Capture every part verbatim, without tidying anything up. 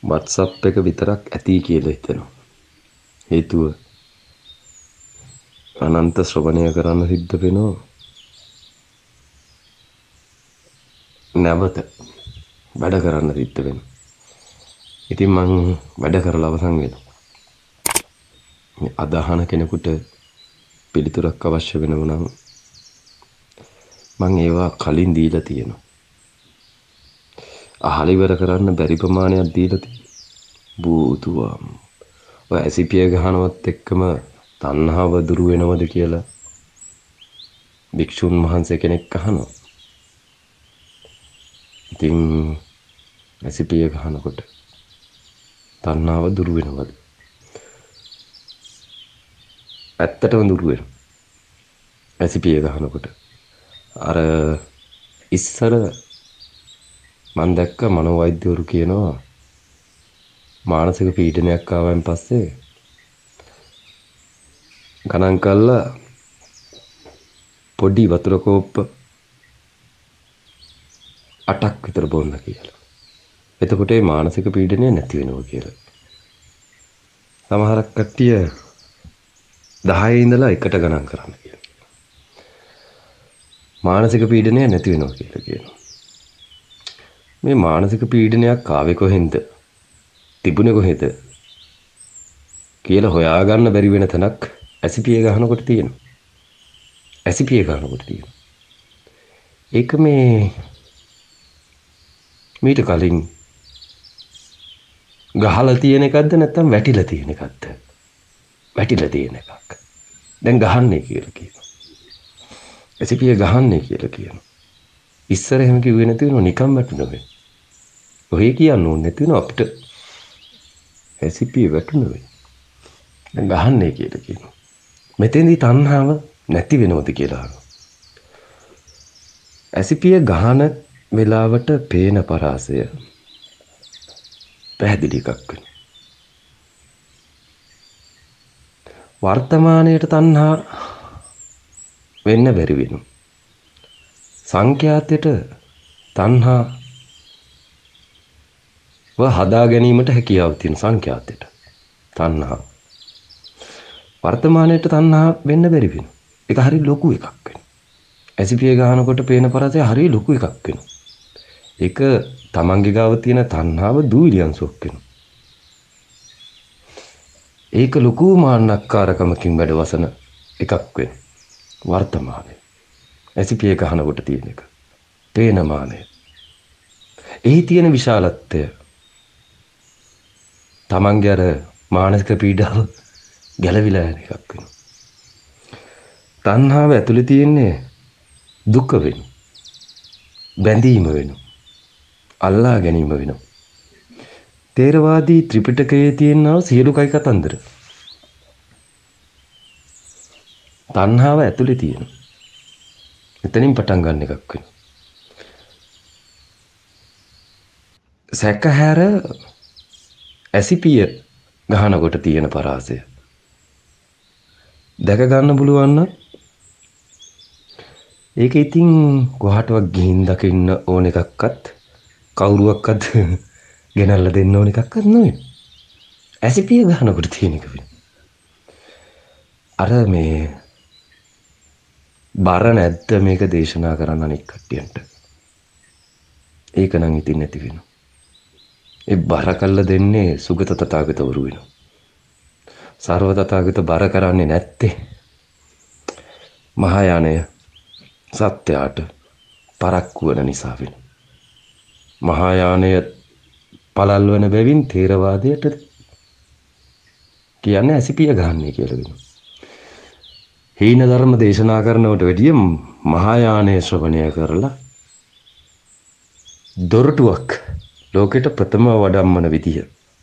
WhatsApp එක විතරක් ඇති කියලා හිතෙනවා. හේතුව අනන්ත ශ්‍රවණය කරන්න සිද්ධ වෙනවා. නැවත වැඩ කරන්න සිද්ධ වෙනවා. ඉතින් මං වැඩ කරලා අවසන් වෙනවා. මේ අදහන කෙනෙකුට පිළිතුරක් අවශ්‍ය වෙනව නම් මං ඒවා කලින් දීලා තියෙනවා. අහලා ඉවර කරන්න බැරි ප්‍රමාණයක් දීලා තියෙනවා. බූතුවා ඔය ඇසිපිය ගහනවත් එක්කම තණ්හාව දුරු වෙනවද කියලා භික්ෂුන් වහන්සේ කෙනෙක් අහනවා. ඉතින් ඇසිපිය ගහනකොට තණ්හාව දුරු වෙනවද? ඇත්තටම දුරු වෙනවා. ඇසිපිය ගහනකොට අර ඉස්සර මම දැක්ක මනෝවෛද්‍යවරු කියනවා මානසික පීඩනයක් ආවයින් පස්සේ ගණන් කළා පොඩි වතුර කෝප්ප අටක් විතර බොන්න කියලා. එතකොට ඒ මානසික පීඩනය නැති වෙනවා කියලා. සමහරක් කට්ටිය දහයේ ඉඳලා එකට ගණන් කරන්න කියලා. මානසික පීඩනය නැති වෙනවා කියලා කියනවා. මේ මානසික පීඩනයක් ආවේ කොහෙන්ද? තිබුණේ කොහෙද? කියලා හොයාගන්න බැරි වෙන තැනක් ඇසිපිය ගහනකොට තියෙනවා. ඇසිපිය ගහනකොට තියෙනවා. ඒක මේ මීට කලින් ගහලා තියෙන එකක්ද නැත්නම් වැටිලා තියෙන එකක්ද? වැටිලා තියෙන එකක්. දැන් ගහන්නේ කියලා කියනවා. ඇසිපිය ගහන්නේ කියලා කියනවා. ඉස්සර එහෙම කිව්වේ නැති වෙනවා නිකම් වැටුණා වෙයි. ඔය කියන්න ඕනේ නැති වෙනවා අපිට. ඇසිපිය වැටුණා වෙයි. දැන් ගහන්නේ කියලා කියනවා. මෙතෙන්දී තණ්හාව නැති වෙනවද කියලා අහනවා. ඇසිපිය ගහන වෙලාවට පේන පරාසය පැහැදිලි එකක් වෙනවා. වර්තමානයේට තණ්හා වෙන්න බැරි වෙනවා. සංඛ්‍යාතයට තණ්හා ව හදා ගැනීමට හැකියාව තියෙන සංඛ්‍යාතයට තණ්හා වර්තමානයේට තණ්හා වෙන්න බැරි වෙනවා. ඒක හරි ලොකු එකක් වෙනවා. ඇසිපිය ගහනකොට පේන පරාසය හරි ලොකු එකක් වෙනවා. ඒක තමන්ගේ ගාව තියෙන තණ්හාව දූවිලි අංශුවක් වෙනවා. ඒක ලොකු මාන්නක්කාරකමකින් වැඩවසන එකක් වෙනවා. වර්තමානයේ ඇසිපිය ගහනකොට තියෙන එක. පේන මානය. එහි තියෙන විශාලත්වය තමන්ගේ අර මානසික පීඩාව ගැලවිලා යන එකක් වෙනවා. තණ්හාව ඇතුලේ තියෙන්නේ දුක වෙනවා. බැඳීම වෙනවා. අල්ලා ගැනීම වෙනවා. තේරවාදී ත්‍රිපිටකයේ තියෙනා සියලු කයි කතන්දර තණ්හාව ඇතුලේ තියෙන. එතනින් පටන් ගන්න එකක් වෙනවා. සැකහැර ඇසිපිය ගහනකොට තියෙන පරාසය දැක ගන්න පුළුවන් නම් ඒක ඉතින් කොහාටවත් ගිහින් දකින්න ඕන එකක්වත් කවුරුවක්වත් ගෙනල්ලා දෙන්න ඕන එකක්වත් නෙවෙයි. ඇසිපිය ගහනකොට තියෙන එක වෙන. අර මේ බර නැද්ද මේක දේශනා කරන්න අනික් කට්ටියන්ට. ඒක නම් ඉතින් නැති වෙනවා. ඒ බර කල්ලා දෙන්නේ සුගත තථාගතවරු වෙනවා. සර්ව තථාගත බර කරන්නේ නැත්තේ මහායානය සත්‍යයට පරක්කු වෙන නිසා වෙන. මහායානය පළල් වෙන බැවින් තේරවාදයට කියන්නේ ඇසිපිය ගහන්නේ කියලා වෙනවා. හීන ධර්ම දේශනා කරනවට වැඩිය මහායානය ශ්‍රවණය කරලා දොරටුවක් ලෝකෙට ප්‍රථම වඩම්මන විදිය.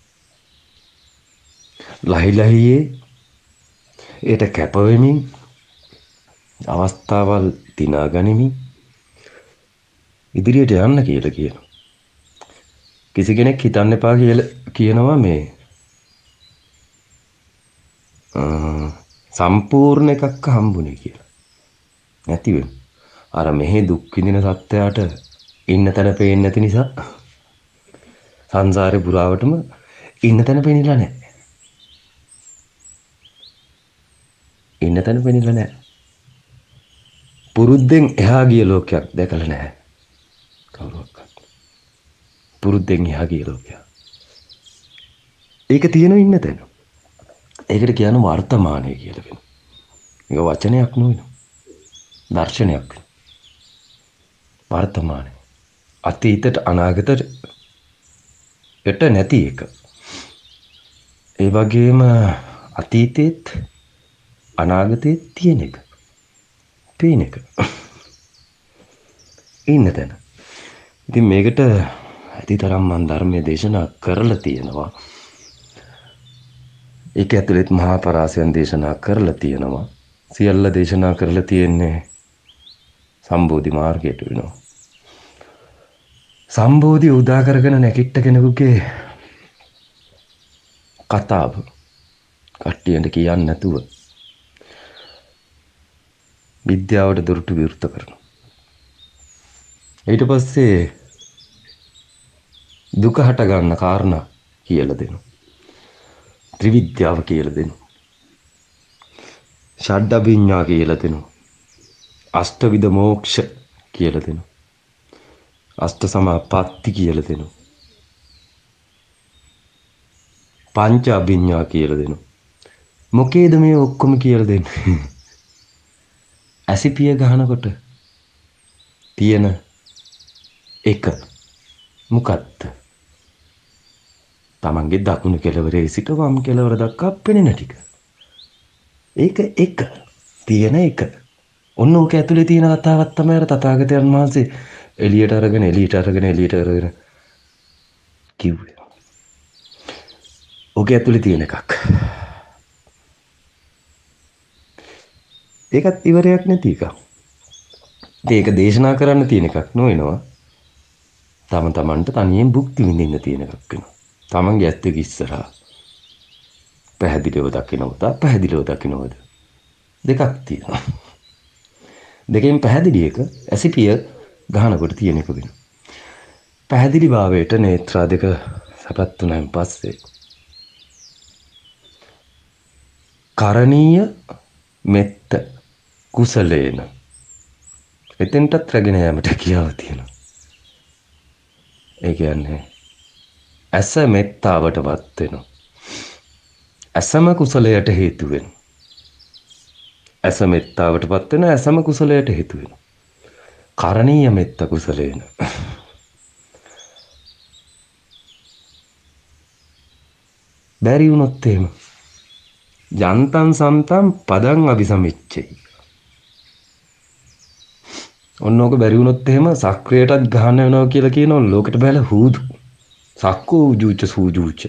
ලහි ලහියේ ඒට කැප වෙමින් අවස්ථාවල් දිනා ගනිමින් ඉදිරියට යන්න කියලා කියනවා. කිසි කෙනෙක් හිතන්න එපා කියලා කියනවා මේ සම්පූර්ණ එකක් හම්බුනේ කියලා. නැති වෙන. අර මෙහි දුක් විඳින සත්‍යයට ඉන්න තැන පේන්නේ නැති නිසා සංසාරේ පුරාවටම ඉන්න තැන පෙනිලා නැහැ. ඉන්න තැන පෙනිලා නැහැ. පුරුද්දෙන් එහා ගිය ලෝකයක් දැකලා නැහැ. කවුරක්වත්. පුරුද්දෙන් එහා ගිය ලෝකයක්. ඒක තියෙන ඉන්න තැන. ඒකට කියන වර්තමානය කියලා වෙනවා. මේක වචනයක් නෙවෙයි. දර්ශනයක්. වර්තමානය. අතීතයට අනාගතයට යට නැති එක. ඒ වගේම අතීතෙත් අනාගතෙත් තියෙන එක. පේන එක. ඉන්න තැන. ඉතින් මේකට ඇතිතරම් මම ධර්මයේ දේශනා කරලා තියෙනවා. ඒක ඇතුළෙත් මහා පරාසයන් දේශනා කරලා තියෙනවා. සියල්ල දේශනා කරලා තියෙන්නේ සම්බෝධි මාර්ගයට වෙනවා. සම්බෝධි උදා කරගෙන නැගිට කෙනෙකුගේ කතාව කට්ටියට කියන්නේ නැතුව විද්‍යාවට දොරටු විවෘත කරනවා. ඊට පස්සේ දුක හට ගන්න කාරණා කියලා දෙනවා. ත්‍රිවිද්‍යාව කියලා දෙනවා. ෂඩ්ඩභිඥා කියලා දෙනවා. අෂ්ටවිධ මෝක්ෂ කියලා දෙනවා. අෂ්ට සමාපatti කියලා දෙනවා. පංච අභිඥා කියලා දෙනවා. මොකේද මේ ඔක්කොම කියලා දෙන්නේ? ඇසිපිය ගහනකොට තියෙන එක මොකක්ද? තමන්ගේ දකුණු කෙළවරේ සිට වම් කෙළවර දක්වා පෙනෙන ටික. ඒක එක තියෙන එක. ඔන්න ඕක ඇතුලේ තියෙන කතාවක් තමයි අර තථාගතයන් වහන්සේ එළියට අරගෙන එළියට අරගෙන එළියට අරගෙන කිව්වේ. ඕක ඇතුලේ තියෙන එකක්. ඒකත් ඉවරයක් නැති එකක්. ඒක දේශනා කරන්න තියෙන එකක් නොවෙනවා. තම තමන්ට තනියෙන් භුක්ති විඳින්න තියෙන එකක් වෙනවා. තමන්ගේ ඇත්ත එක්ක ඉස්සරහා පැහැදිලිව දකින්නවද පැහැදිලිව දකින්නවද දෙකක් තියෙනවා. දෙකෙන් පැහැදිලි එක ඇසිපිය ගහනකොට තියෙන එක වෙනවා. පැහැදිලි භාවයට නේත්‍රා දෙක සපත් තුනන් පස්සේ කරණීය මෙත්ත කුසලේන එතෙන්ටත් රැගෙන යාමට කියාව තියෙනවා. ඒ කියන්නේ ඇස මෙත්තාවටපත් වෙනවා. ඇසම කුසලයට හේතු වෙනවා. ඇස මෙත්තාවටපත් වෙන ඇසම කුසලයට හේතු වෙනවා. කරණීය මෙත්ත කුසලේන. බැරි වුණොත් එහෙම යන්තම් සම්තම් පදං අபிසමිච්චේ. ඔන්නෝක බැරි වුණොත් එහෙම සක්‍රියටත් ගහන්න වෙනවා කියලා කියනවා ලෝකෙට බැල හූදු. සක්කෝ උජුච සූජුච.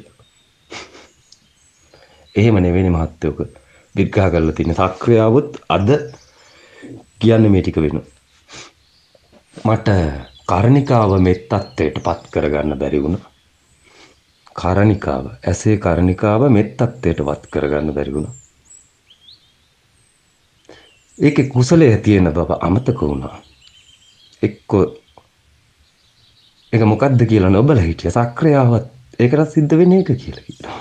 එහෙම නෙවෙයි මහත්තයෝක විග්‍රහ කරලා තියෙන සක්‍රියාවොත් අද කියන්නේ මේ ටික වෙනවා. මට කරණිකාව මෙත්තත්වයට පත් කරගන්න බැරි වුණා. කරණිකාව ඇසේ කරණිකාව මෙත්තත්වයට පත් කරගන්න බැරි වුණා. ඒකේ කුසලයේ තියෙන බව අමතක වුණා. එක්ක ඒක මොකද්ද කියලා නොබල හිටිය සක්‍රියාවත් ඒකට සිද්ධ වෙන්නේ ඒක කියලා කියනවා.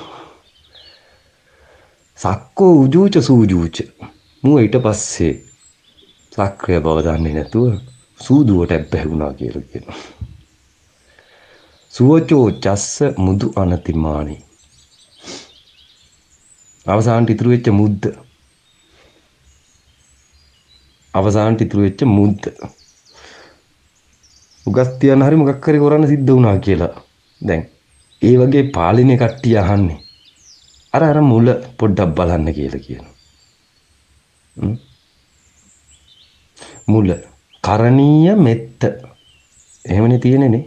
සක්කෝ උජූච සූජූච. මූ ඊට පස්සේ සක්‍රිය බව දන්නේ නැතුව සූදුවට ඇබ්බැහුණා කියලා කියනවා. සුවචෝ චස්ස මුදු අනතිමානි. අවසානට ඉතුරු වෙච්ච මුද්ද. අවසානට ඉතුරු වෙච්ච මුද්ද. උගස් තියන්න හරි මොකක් හරි කරන්න සිද්ධ වුණා කියලා. දැන් ඒ වගේ පාලිනේ කට්ටිය අහන්නේ. අර අර මුල පොඩ්ඩක් බලන්න කියලා කියනවා. මුල කරණීය මෙත්ත. එහෙමනේ තියෙන්නේ.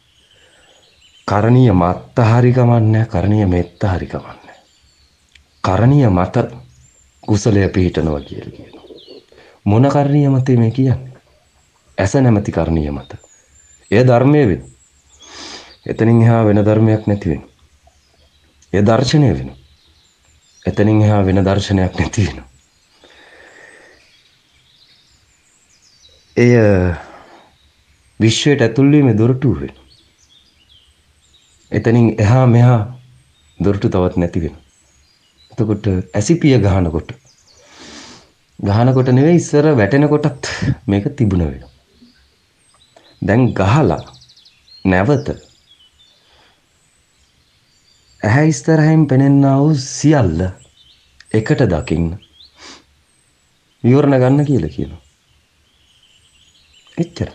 කරණීය මත්ත හරි කමන්නේ කරණීය මෙත්ත හරි කමන්නේ. කරණීය මත කුසලය පිහිටනවා කියලා කියනවා. මොන කරණීය මතේ මේ කියන්නේ? ඇස නැමැති කරණීය මත. එය ධර්මයේ වෙන. එතනින් එහා වෙන ධර්මයක් නැති වෙන. එය දර්ශනය වෙන. එතනින් එහා වෙන දර්ශනයක් නැති වෙන. එය විශ්වයට ඇතුල් වීමේ දොරටුව වෙන. එතනින් එහා මෙහා දොරටු තවත් නැති වෙනවා. එතකොට ඇසිපිය ගහනකොට ගහනකොට නෙවෙයි ඉස්සර වැටෙනකොටත් මේක තිබුණ වෙනවා. දැන් ගහලා නැවත ඇහැ ඉස්සරහින් පෙනෙනා වූ සියල්ල එකට දකින්න විවරණ ගන්න කියලා කියනවා. එච්චර.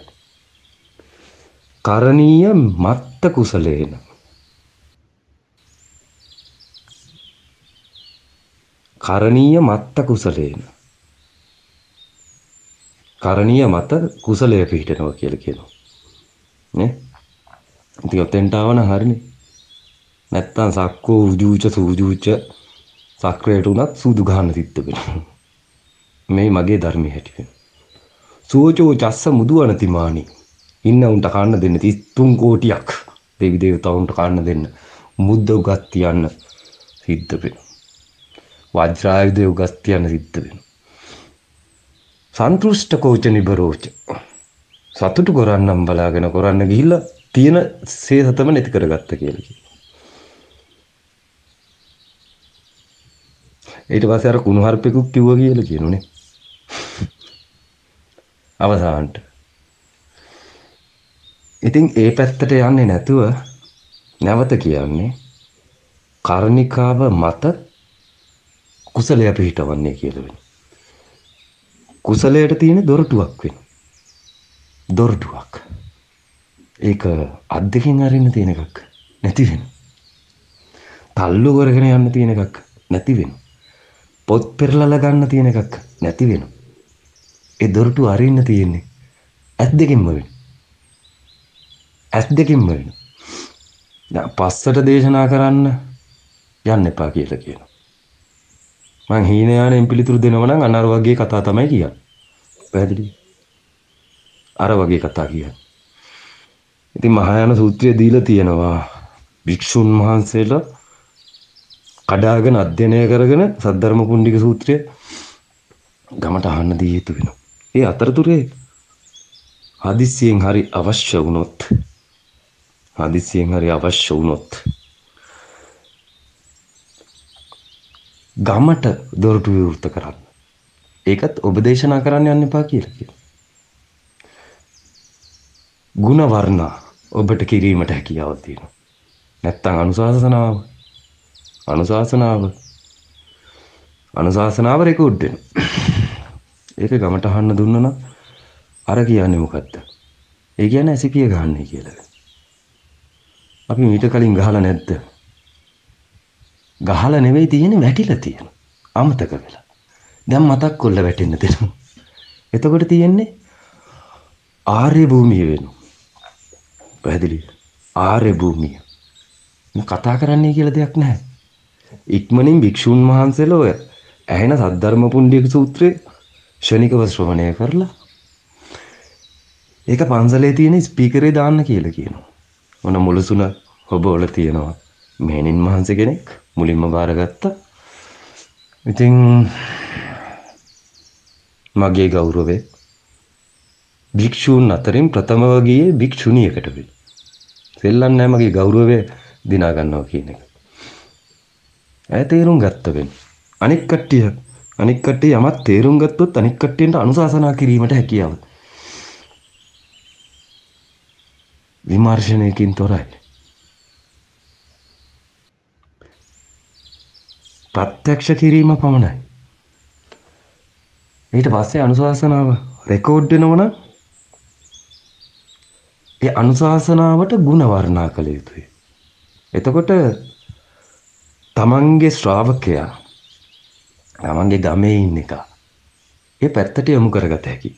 කරණීය මත්ත කුසලේන. කරණීය මත්ත කුසලේන. කරණීය මත කුසලයේ පිහිටනවා කියලා කියනවා. නේ? ඉතින් ඔතෙන්ට ආවන හරිනේ. නැත්තම් සක්කෝ උජූච සූජූච සක්‍රයට උනත් සූදු ගහන්න සිද්ධ වෙනවා. මේ මගේ ධර්මයේ හැටි. සෝචෝ චස්ස මුදුවනතිමානි. ඉන්න උන්ට කන්න දෙන්න තිස් තුන් කෝටියක් දෙවි දේවතාවුන්ට කන්න දෙන්න මුද්ද උගත් තියන්න සිද්ධ වෙනවා. වජ්‍රායුධය උගත් තියන්න සිද්ධ වෙනවා. සන්තුෂ්ඨ කෝච නිබරෝච. සතුටු කරන්නම් බලාගෙන කරන්න ගිහිල්ලා තියෙන සේසතම නැති කරගත්ත කියලා කියනවා. ඊට පස්සේ අර කුණුහරුපෙකුක් කිව්වා කියලා කියනෝනේ. අවසානට. ඉතින් ඒ පැත්තට යන්නේ නැතුව නැවත කියන්නේ කර්ණිකාව මත කුසලය පිහිටවන්නේ කියලා වෙනවා. කුසලයට තියෙන දොරටුවක් වෙනවා. දොරටුවක්. ඒක අද්දකින් අරින්න තියෙන එකක් නැති වෙනවා. තල්ලු කරගෙන යන්න තියෙන එකක් නැති වෙනවා. පොත් පෙරලලා ගන්න තියෙන එකක් නැති වෙනවා. ඒ දොරටු අරින්න තියෙන්නේ ඇස් දෙකින්ම වෙනවා. ඇස් දෙකින්ම වෙනවා. දැන් පස්සට දේශනා කරන්න යන්න එපා කියලා කියනවා. මං හීනයානෙන් පිළිතුරු දෙනවා නම් අන්න අර වගේ කතා තමයි කියන්නේ. පැහැදිලි? අර වගේ කතා කියන්නේ. ඉතින් මහායාන සූත්‍රය දීලා තියෙනවා භික්ෂුන් වහන්සේලා කඩාගෙන අධ්‍යයනය කරගෙන සද්ධර්ම පුණ්ඩික සූත්‍රය ගමට අහන්න දී යුතු වෙනවා. ඒ අතරතුරේ හදිස්සියෙන් හරි අවශ්‍ය වුණොත් හදිස්සියෙන් හරි අවශ්‍ය වුණොත් ගමට දොරටු විවෘත කරන්න. ඒකත් ඔබ දේශනා කරන්න යන්න එපා කියලා කියනවා. ගුණ වර්ණ ඔබට කිරීමට හැකියාව තියෙනවා. නැත්තම් අනුශාසනාව අනුශාසනාව අනුශාසනාව රෙකෝඩ් වෙනවා. ඒක ගමට අහන්න දුන්නා නම් අර කියන්නේ මොකද්ද? ඒ කියන්නේ ඇසිපිය ගහන්නේ කියලා. අපි මීට කලින් ගහලා නැද්ද? ගහලා නෙවෙයි තියෙන්නේ වැටිලා තියෙනවා. අමතක වෙලා. දැන් මතක් කොල්ල වැටෙන්න දෙනවා. එතකොට තියෙන්නේ ආර්ය භූමිය වෙනවා. පැහැදිලි? ආර්ය භූමිය. මේ කතා කරන්නේ කියලා දෙයක් නැහැ. ඉක්මනින් භික්ෂුන් වහන්සේලා ඔය ඇහෙන සද්ධර්ම පුණ්ඩික සූත්‍රයේ ශනිකව ශ්‍රවණය කරලා ඒක පන්සලේ තියෙන ස්පීකරේ දාන්න කියලා කියනවා. මොන මුලසුන ඔබවල තියෙනවා. මෙහෙණින් වහන්සේ කෙනෙක් මුලින්ම බාරගත්තා. ඉතින් මගේ ගෞරවය භික්ෂූන් අතරින් ප්‍රථමව ගියේ භික්ෂුණියකට වෙයි. සෙල්ලම් නැහැ මගේ ගෞරවය දිනා ගන්නවා කියන එක. ඈ තේරුම් ගත්ත වෙන්නේ. අනික් කට්ටිය අනික් කට්ටිය යමක් තේරුම් ගත්තොත් අනික් කට්ටියන්ට අනුශාසනා කිරීමට හැකියාව. විමර්ශනයකින් තොරයි. ප්‍රත්‍යක්ෂ කිරීම පමණයි. ඊට පස්සේ අනුශාසනාව රෙකෝඩ් වෙනවනම් ඒ අනුශාසනාවට ಗುಣ වර්ණනා කළ යුතුයි. එතකොට තමන්ගේ ශ්‍රාවකයා තමන්ගේ ගමේ ඉන්න එක ඒ පැත්තට යොමු කරගත හැකියි.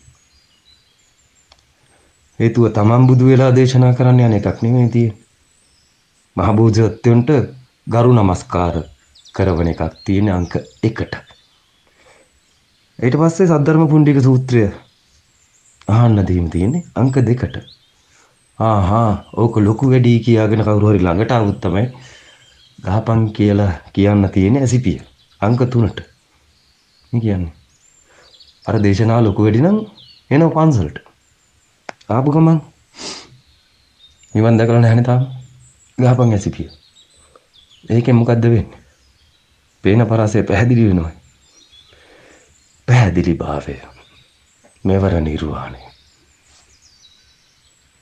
හේතුව තමන් බුදු වෙලා දේශනා කරන්න යන එකක් නෙමෙයි තියෙන්නේ. මහ බෝධිසත්වයන්ට ගරු නමස්කාර කරවන එකක් තියෙන අංක එකට. ඊට පස්සේ සද්ධර්ම පුණ්ඩික සූත්‍රය අහන්න දීම තියෙන්නේ අංක දෙකට. ආහා ඕක ලොකු වැඩි කියාගෙන කවුරු හරි ළඟට ආවොත් තමයි ගහපන් කියලා කියන්න තියෙන්නේ ඇසිපිය. අංක තුනට. මේ කියන්නේ. අර දේශනාව ලොකු වැඩි නම් එනවා පන්සලට. ආපු ගමන් නිවන් දැකලා නැහැනේ තාම. ගහපන් ඇසිපිය. ඒකෙන් මොකද්ද වෙන්නේ? පේන පරාසය පැහැදිලි වෙනවා. පැහැදිලි භාවය. මෙවර නිර්වාණය.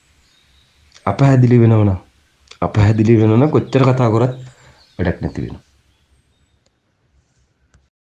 අපහැදිලි වෙනවනම් අපහැදිලි වෙනවනම් කොච්චර කතා කරත් වැඩක් නැති වෙනවා.